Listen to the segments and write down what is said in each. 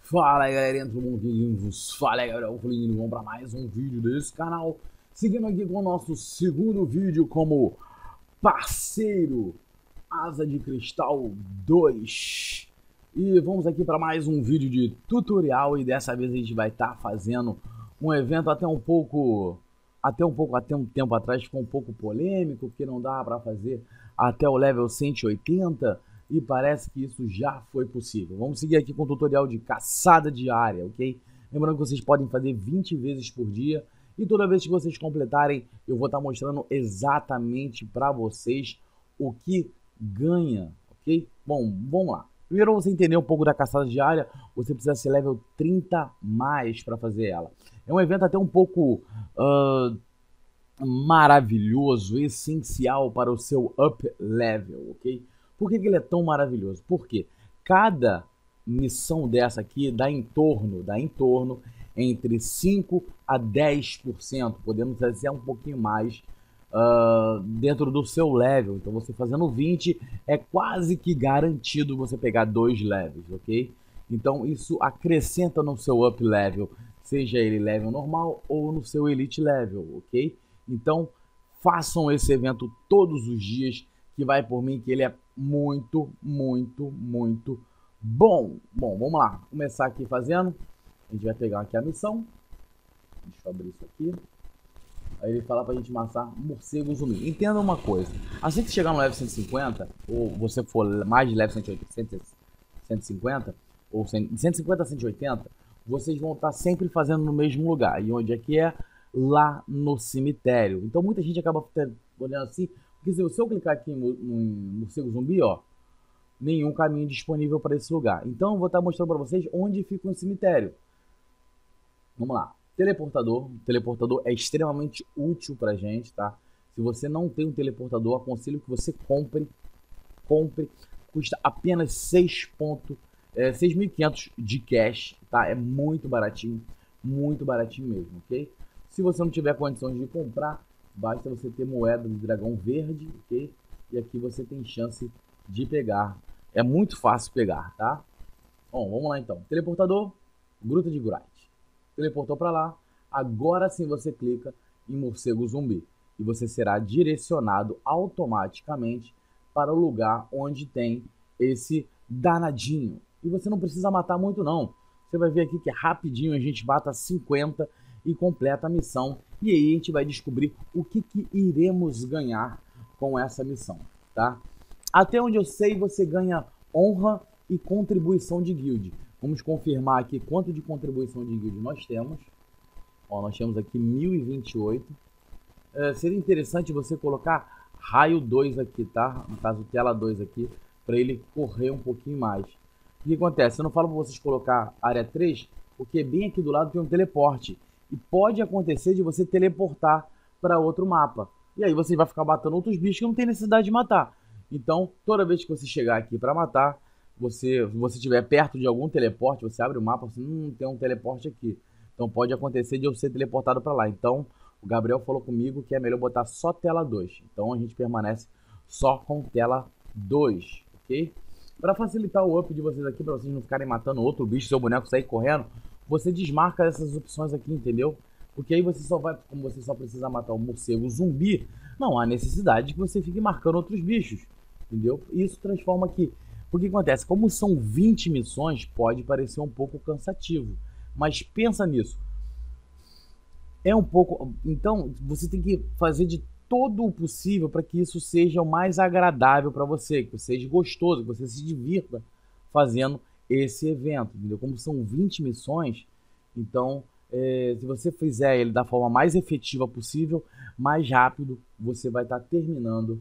Fala aí galerinha, todo mundo que vos fala aí Gabriel Folino, vamos para mais um vídeo desse canal. Seguindo aqui com o nosso segundo vídeo como parceiro Asa de Cristal 2. E vamos aqui para mais um vídeo de tutorial e dessa vez a gente vai estar fazendo um evento até um tempo atrás ficou um pouco polêmico, porque não dava para fazer até o level 180. E parece que isso já foi possível. Vamos seguir aqui com o tutorial de caçada diária, ok? Lembrando que vocês podem fazer 20 vezes por dia. E toda vez que vocês completarem, eu vou estar mostrando exatamente para vocês o que ganha, ok? Bom, vamos lá. Primeiro, você entender um pouco da caçada diária, você precisa ser level 30 mais para fazer ela. É um evento até um pouco maravilhoso, essencial para o seu up level, ok? Por que ele é tão maravilhoso? Porque cada missão dessa aqui dá em torno entre 5 a 10%, podemos dizer um pouquinho mais, dentro do seu level. Então você fazendo 20 é quase que garantido você pegar 2 levels, ok? Então isso acrescenta no seu up level, seja ele level normal ou no seu elite level, ok? Então façam esse evento todos os dias, que vai por mim que ele é muito bom. Bom, vamos lá, começar aqui fazendo. A gente vai pegar aqui a missão. Deixa eu abrir isso aqui. Aí ele fala pra gente matar morcego zumbi. Entenda uma coisa, assim que chegar no level 150, ou você for mais de level 150, ou 150 a 180, vocês vão estar sempre fazendo no mesmo lugar. E onde é que é? Lá no cemitério. Então muita gente acaba olhando assim, porque se eu clicar aqui no morcego zumbi, ó, nenhum caminho disponível para esse lugar. Então eu vou estar mostrando para vocês onde fica o cemitério. Vamos lá. Teleportador. O teleportador é extremamente útil pra gente, tá? Se você não tem um teleportador, aconselho que você compre. Custa apenas 6.500 de cash, tá? É muito baratinho mesmo, ok? Se você não tiver condições de comprar, basta você ter moeda do dragão verde, ok? E aqui você tem chance de pegar. É muito fácil pegar, tá? Bom, vamos lá então. Teleportador, Gruta de Gurite. Teleportou para lá. Agora sim você clica em morcego zumbi. E você será direcionado automaticamente para o lugar onde tem esse danadinho. E você não precisa matar muito não. Você vai ver aqui que rapidinho a gente mata 50 e completa a missão. E aí a gente vai descobrir o que iremos ganhar com essa missão, tá? Até onde eu sei, você ganha honra e contribuição de guild. Vamos confirmar aqui quanto de contribuição de guild nós temos. Ó, nós temos aqui 1028. Seria interessante você colocar raio 2 aqui, tá? No caso, tela 2 aqui, para ele correr um pouquinho mais. O que acontece? Eu não falo para vocês colocar área 3, porque bem aqui do lado tem um teleporte. E pode acontecer de você teleportar para outro mapa. E aí você vai ficar matando outros bichos que não tem necessidade de matar. Então, toda vez que você chegar aqui para matar, se você estiver perto de algum teleporte, você abre o mapa e tem um teleporte aqui. Então pode acontecer de eu ser teleportado para lá. Então o Gabriel falou comigo que é melhor botar só tela 2. Então a gente permanece só com tela 2, ok? Para facilitar o up de vocês aqui, para vocês não ficarem matando outro bicho, seu boneco sair correndo, você desmarca essas opções aqui, entendeu? Porque aí você só vai, como você só precisa matar o morcego zumbi, não há necessidade de que você fique marcando outros bichos, entendeu? Isso transforma aqui. Porque acontece, como são 20 missões, pode parecer um pouco cansativo, mas pensa nisso. É um pouco, então você tem que fazer de todo o possível para que isso seja o mais agradável para você, que seja gostoso, que você se divirta fazendo esse evento, entendeu? Como são 20 missões, então se você fizer ele da forma mais efetiva possível, mais rápido você vai estar terminando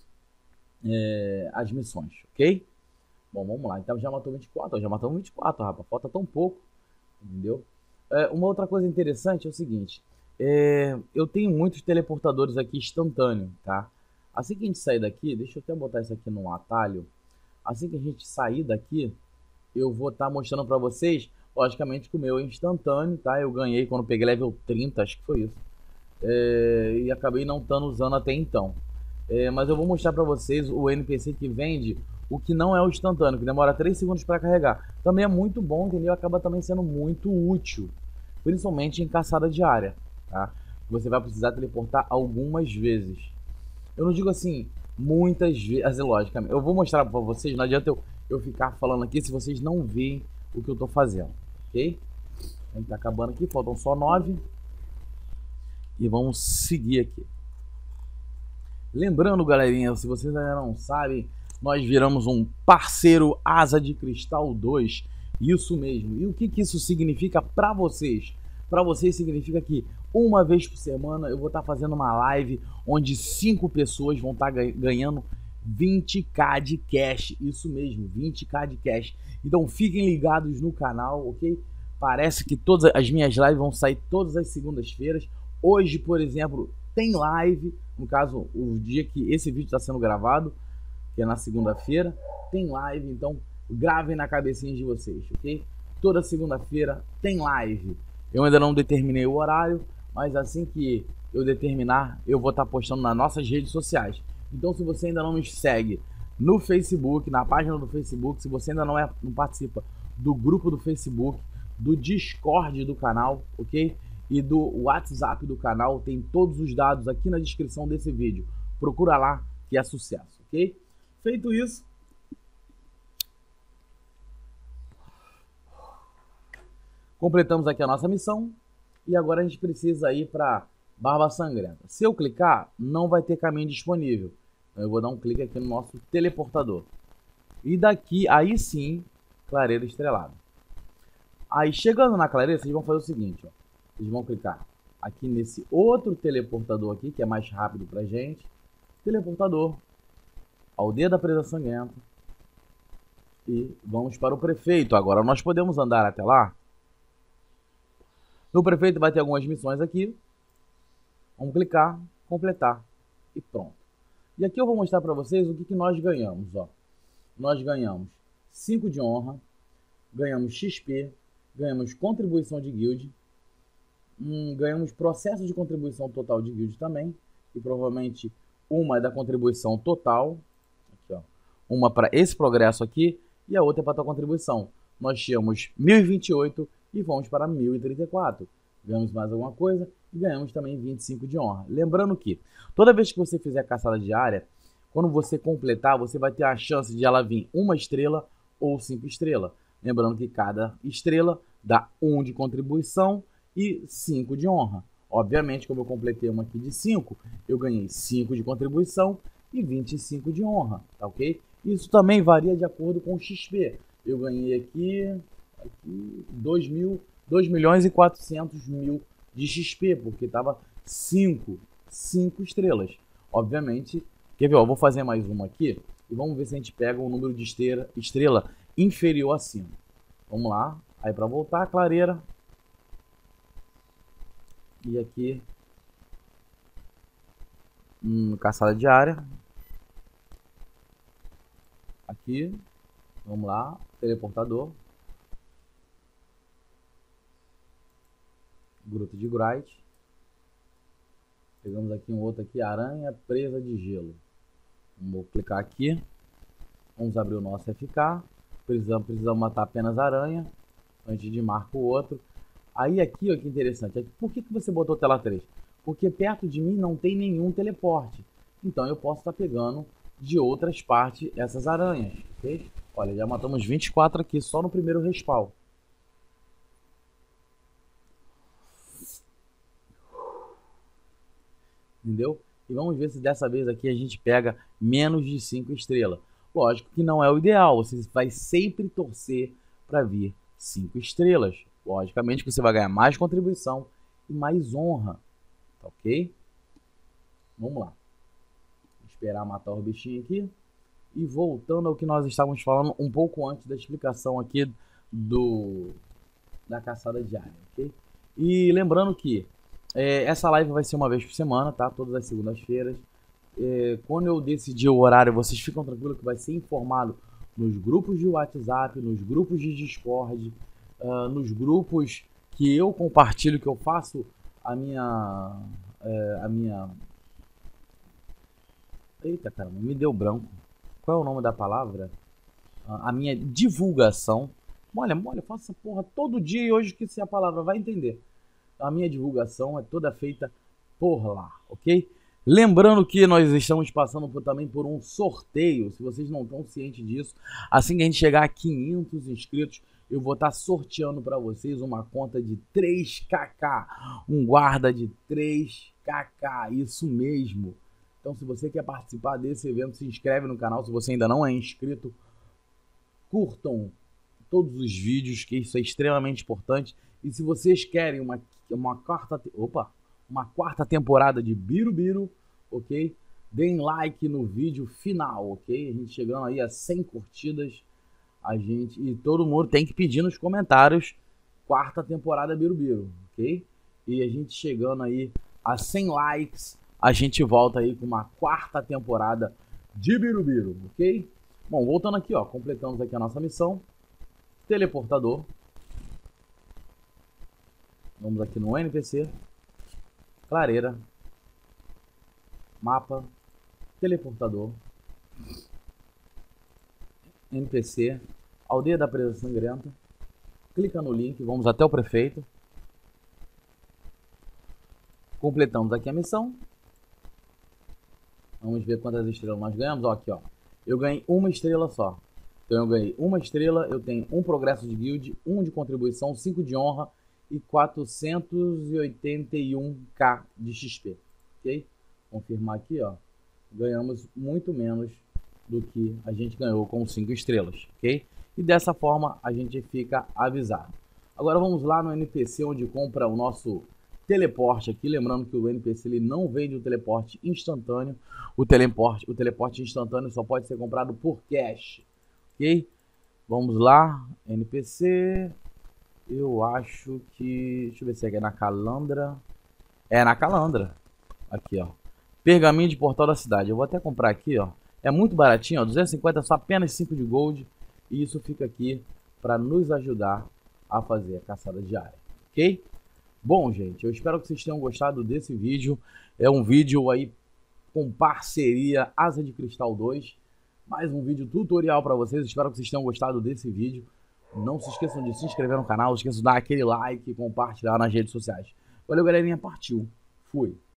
as missões, ok? Bom, vamos lá. Então já matou 24, já matamos 24, rapaz. Falta tão pouco, entendeu? Uma outra coisa interessante é o seguinte. Eu tenho muitos teleportadores aqui instantâneo, tá? Assim que a gente sair daqui, deixa eu até botar isso aqui num atalho. Assim que a gente sair daqui, eu vou estar mostrando pra vocês, logicamente que o meu é instantâneo, tá? Eu ganhei quando peguei level 30, acho que foi isso. E acabei não estando usando até então. Mas eu vou mostrar pra vocês o NPC que vende o que não é o instantâneo, que demora 3 segundos para carregar. Também é muito bom, entendeu? Acaba também sendo muito útil, principalmente em caçada diária, tá? Você vai precisar teleportar algumas vezes. Eu não digo assim, muitas vezes, logicamente. Eu vou mostrar para vocês, não adianta eu ficar falando aqui se vocês não veem o que eu tô fazendo, ok? A gente tá acabando aqui, faltam só 9. E vamos seguir aqui. Lembrando, galerinha, se vocês ainda não sabem, nós viramos um parceiro Asa de Cristal 2. Isso mesmo. E o que isso significa para vocês? Para vocês significa que uma vez por semana eu vou estar fazendo uma live onde 5 pessoas vão estar ganhando 20k de cash. Isso mesmo, 20k de cash. Então fiquem ligados no canal, ok? Parece que todas as minhas lives vão sair todas as segundas-feiras. Hoje, por exemplo, tem live, no caso, o dia que esse vídeo está sendo gravado, que é na segunda-feira, tem live, então gravem na cabecinha de vocês, ok? Toda segunda-feira tem live. Eu ainda não determinei o horário, mas assim que eu determinar, eu vou estar postando nas nossas redes sociais. Então, se você ainda não nos segue no Facebook, na página do Facebook, se você ainda não participa do grupo do Facebook, do Discord do canal, ok? E do WhatsApp do canal, tem todos os dados aqui na descrição desse vídeo. Procura lá que é sucesso, ok? Feito isso, completamos aqui a nossa missão e agora a gente precisa ir para Barba Sangrenta. Se eu clicar, não vai ter caminho disponível. Então eu vou dar um clique aqui no nosso teleportador. E daqui, aí sim, Clareira Estrelada. Aí chegando na clareira, vocês vão fazer o seguinte, ó. Vocês vão clicar aqui nesse outro teleportador aqui, que é mais rápido pra gente. Teleportador, Aldeia da Presa Sangrenta. E vamos para o prefeito. Agora nós podemos andar até lá. No prefeito vai ter algumas missões aqui. Vamos clicar, completar e pronto. E aqui eu vou mostrar para vocês o que nós ganhamos, ó. Nós ganhamos 5 de honra, ganhamos XP, ganhamos contribuição de guild, ganhamos processo de contribuição total de guild também, e provavelmente uma é da contribuição total, aqui, ó, uma para esse progresso aqui e a outra é para a tua contribuição. Nós tínhamos 1028 e vamos para 1034. Ganhamos mais alguma coisa e ganhamos também 25 de honra. Lembrando que toda vez que você fizer caçada diária, quando você completar, você vai ter a chance de ela vir 1 estrela ou 5 estrelas. Lembrando que cada estrela dá 1 de contribuição e 5 de honra. Obviamente, como eu completei uma aqui de 5, eu ganhei 5 de contribuição e 25 de honra, tá ok? Isso também varia de acordo com o XP. Eu ganhei aqui 2.400.000 de XP, porque tava 5 estrelas. Obviamente, quer ver, ó, vou fazer mais uma aqui e vamos ver se a gente pega um número de estrela inferior a 5. Vamos lá, aí para voltar a clareira. E aqui, caçada diária. Aqui, vamos lá, teleportador. Gruta de Gright. Pegamos aqui um outro aqui, aranha presa de gelo. Vou clicar aqui. Vamos abrir o nosso FK. Precisamos matar apenas aranha antes de marcar o outro. Aí aqui, ó, que interessante. Por que você botou tela 3? Porque perto de mim não tem nenhum teleporte. Então eu posso estar pegando de outras partes essas aranhas, ok? Olha, já matamos 24 aqui só no primeiro respawn. Entendeu? E vamos ver se dessa vez aqui a gente pega menos de 5 estrelas. Lógico que não é o ideal, você vai sempre torcer para vir 5 estrelas. Logicamente que você vai ganhar mais contribuição e mais honra, tá ok? Vamos lá. Vou esperar matar o bichinho aqui. E voltando ao que nós estávamos falando um pouco antes da explicação aqui da caçada diária, ok? E lembrando que essa live vai ser uma vez por semana, tá? Todas as segundas-feiras. Quando eu decidir o horário, vocês ficam tranquilos que vai ser informado nos grupos de WhatsApp, nos grupos de Discord, nos grupos que eu compartilho, que eu faço a minha... Eita, caramba, me deu branco. Qual é o nome da palavra? A minha divulgação. Olha, eu faço essa porra todo dia e hoje que se a palavra vai entender. A minha divulgação é toda feita por lá, ok? Lembrando que nós estamos passando também por um sorteio, se vocês não estão cientes disso. Assim que a gente chegar a 500 inscritos, eu vou estar sorteando para vocês uma conta de 3kk, um guarda de 3kk, isso mesmo. Então, se você quer participar desse evento, se inscreve no canal. Se você ainda não é inscrito, curtam todos os vídeos, que isso é extremamente importante. E se vocês querem uma quarta temporada de Birubiru, ok? Deem like no vídeo final, ok? A gente chegando aí a 100 curtidas, e todo mundo tem que pedir nos comentários quarta temporada Birubiru, ok? E a gente chegando aí a 100 likes, a gente volta aí com uma quarta temporada de Birubiru, ok? Bom, voltando aqui, ó, completamos aqui a nossa missão. Teleportador. Vamos aqui no NPC. Clareira. Mapa. Teleportador. NPC. Aldeia da Presa Sangrenta. Clica no link, vamos até o prefeito. Completamos aqui a missão. Vamos ver quantas estrelas nós ganhamos. Ó, aqui, ó. Eu ganhei uma estrela só. Então eu ganhei uma estrela, eu tenho um progresso de guild, 1 de contribuição, 5 de honra e 481k de XP. Ok? Confirmar aqui, ó. Ganhamos muito menos do que a gente ganhou com 5 estrelas. Ok? E dessa forma a gente fica avisado. Agora vamos lá no NPC onde compra o nosso teleporte aqui, lembrando que o NPC ele não vende o teleporte instantâneo. O teleporte instantâneo só pode ser comprado por cash, ok? Vamos lá, NPC. Eu acho que, deixa eu ver se é na Calandra. É na Calandra. Aqui, ó. Pergaminho de Portal da Cidade. Eu vou até comprar aqui, ó. É muito baratinho, ó. 250 só, apenas 5 de gold. E isso fica aqui para nos ajudar a fazer a caçada diária, ok? Bom, gente, eu espero que vocês tenham gostado desse vídeo. É um vídeo aí com parceria Asa de Cristal 2. Mais um vídeo tutorial para vocês. Espero que vocês tenham gostado desse vídeo. Não se esqueçam de se inscrever no canal. Não se esqueçam de dar aquele like e compartilhar nas redes sociais. Valeu, galerinha. Partiu. Fui.